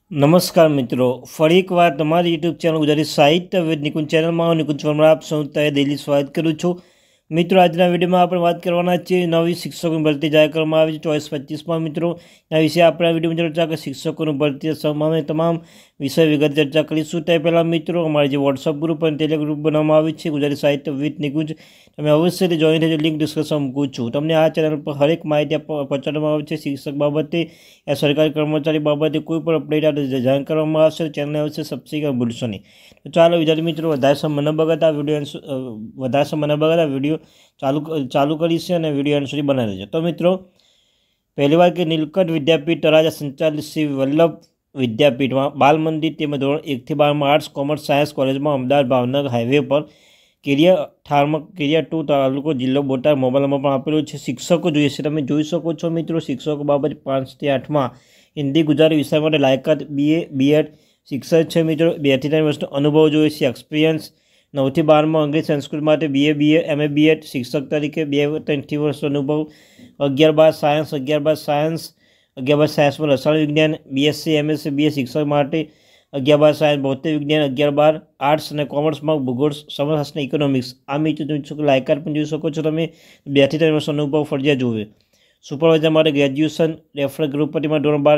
नमस्कार मित्रों, फरी एक बार तमारी यूट्यूब चैनल गुजराती साहित्य विद निकुंज चैनल में हूँ निकुंज परमार आप सौ डेली स्वागत करूँ छूँ। मित्रों आज विडियो में आपणे बात करवाना छे नवी शिक्षकों भरती जाहिर करवामां आवी छे 24-25 में। मित्रों आ विषय आपणे विडियो में चर्चा कर शिक्षकों भरती संबंधित तमाम विषय विगत चर्चा करीशुं। ते पहला मित्रों अमारे जो व्हाट्सएप ग्रुप और टेलिग्राम ग्रुप बनाववामां आवे छे गुजराती साहित्य विद निकुंज, तमे अवश्य जॉइन थजो। लिंक डिस्क्रिप्शन मूकું છું। तमने आ चैनल पर हरेक माहिती पहोंचाडवामां आवे छे। शिक्षक बाबते या सरकारी कर्मचारी बाबते कोईपण अपडेट जाण करवामां आवशे। चैनल अवश्य सब्सक्राइब करवानुं भूलशो नहीं। तो चलो विद्यार्थी मित्रों વધારે સમય ન બગાડતા વિડીયો चालू करी से विडियो अंत सुधी बनावी देजो। तो मित्रों पहली बार कि नीलकंठ विद्यापीठ तळाजा संचालित श्री वल्लभ विद्यापीठ में बाल मंदिर तेमज धोरण 1 થી 12 में आर्ट्स कॉमर्स सायंस कॉलेज में अमदावाद भावनगर हाईवे पर केरिया 2 तालुको जिल्लो बोटाद मोबाइल नंबर पर आपेलो है। शिक्षकों जोईए छे तमे जोई शको छो। मित्रों शिक्षकों बाबत 5 થી 8 में हिंदी गुजराती विषय माटे लायकात BA BEd शिक्षक है। मित्रों 2 થી 3 वर्षनो अनुभव जोईए छे एक्सपीरियंस। 9 થી 12 में अंग्रेजी संस्कृत माटे BA BA MA BEd शिक्षक तरीके 2 થી 3 वर्ष अनुभव। 11-12 सायंस 11-12 सायंस में रसायन विज्ञान BSc MSc BA शिक्षक माटे 11-12 सायंस भौतिक विज्ञान 11-12 आर्ट्स और कॉमर्स में भूगोल समाजशास्त्र इकोनॉमिक्स आ मित्रों लायकात पण जोई शको छो। तमे 2 થી 3 वर्ष अनुभव फरजियात जोईए। सुपरवाइजर माटे ग्रेज्युएशन, रेफरल ग्रुप पटी में धोरण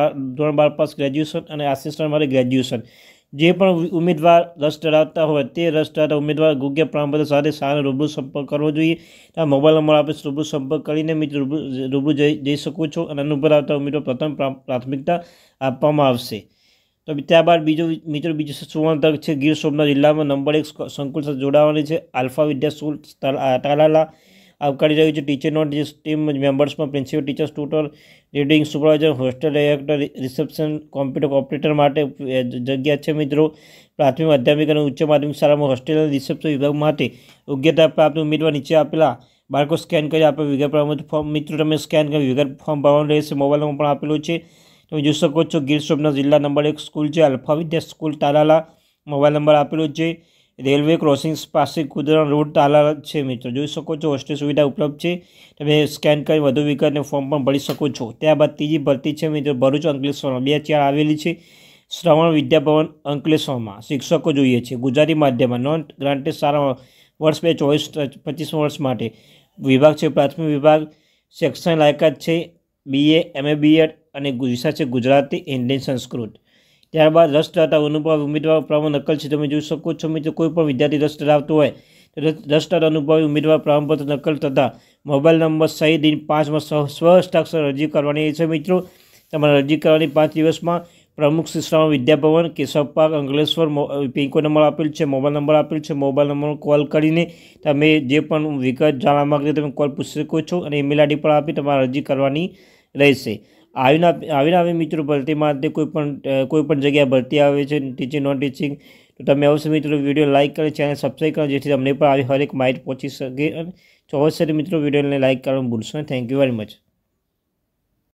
12 पास ग्रेज्युएशन और आसिस्टंट माटे ग्रेज्युएशन। जे पण उम्मीदवार रस धरावता होय ते रस धरावता उम्मीदवार योग्य प्रमाणपत्र साथे शाळानो रूबरू संपर्क करवो जोईए। आ मोबाइल नंबर आपे रूबरू संपर्क करीने मित्र रूबरू जई शको छो अने अनुभव धरावता उम्मीदवार प्रथम प्राथमिकता आपवामां आवशे। तो त्यारबाद बीजो सुवर्ण तक है गीर सोमनाथ जिला में नंबर 1 संकुल साथ जोड़ावानी है। अल्फा विद्या स्कूल तालाला आवकारी रही है। टीचर नोट टीम मेम्बर्स में principal teachers tutor reading supervisor hostel director reception computer operator माटे जग्या है। मित्रों प्राथमिक माध्यमिक और उच्च माध्यमिक शाला में होस्टेल रिसेप्शन विभाग माटे योग्यता प्राप्त उम्मीदवार नीचे आपेला बाळको स्केन कर आप विगत प्रमाण फॉर्म मित्रों तमे स्केन कर विगत फॉर्म भरवानुं रहेशे। मोबाइल नंबर पण आपेलो छे તમે જોઈ શકો છો। ગીર સોમનાથ जिला नंबर 1 स्कूल है alpha Vidya school Talala mobile number आपेलो है। रेलवे क्रॉसिंग पास कुदरा रोड तालाला है। मित्रों જોઈ શકો છો होस्टेल सुविधा उपलब्ध है। तमे स्केन कर વધુ વિગતને फॉर्म पण भरी શકો છો। त्यारबाद तीजी भर्ती है मित्रों भरूच अंकलेश्वर 2-4 आवेली है। श्रवण विद्याभवन अंकलेश्वर में शिक्षकों जोईए छे गुजराती माध्यम में नॉन ग्रांटेड शाला वर्ष 2024-25 वर्ष माटे विभाग है प्राथमिक विभाग। शैक्षणिक लायकात है BA MA BEd અને વિષય છે ગુજરાતી हिंदी संस्कृत। त्यारबाद रस धरावता अनुभव उम्मीदवार प्रमाण नकल है। तमे जोई शको छो मित्रों कोईपण विद्यार्थी रस धरावतो होय तो रस धरावता अनुभवी उम्मीदवार प्रमाणपत्र नकल तथा मोबाइल नंबर सहित दिन 5 में स्व हस्ताक्षर अरजी करवानी है। मित्रों तमारे अरजी करवानी 5 दिवस में प्रमुख Shri Shravan Vidyabhavan Keshav park Ankleshwar pincode number आपेल है मोबाइल नंबर आपेल है। मोबाइल नंबर कॉल करीने तमे जे पण विगत जाणवा मांगता तमे कॉल पूछी शको छो और ईमेल ID पर आपी तमारे अरजी करवानी रहेशे। आवी मित्रों भर्ती माटे कोईपण जगह भर्ती आवे छे टीचिंग नॉन टीचिंग तो तमे अवश्य मित्रों वीडियो लाइक कर चैनल सब्सक्राइब करो जेथी तमने पण हर एक माहिती पहोंची सके। अवश्य मित्रों वीडियो ने लाइक करवानुं भूलशो नहीं। Thank you very much.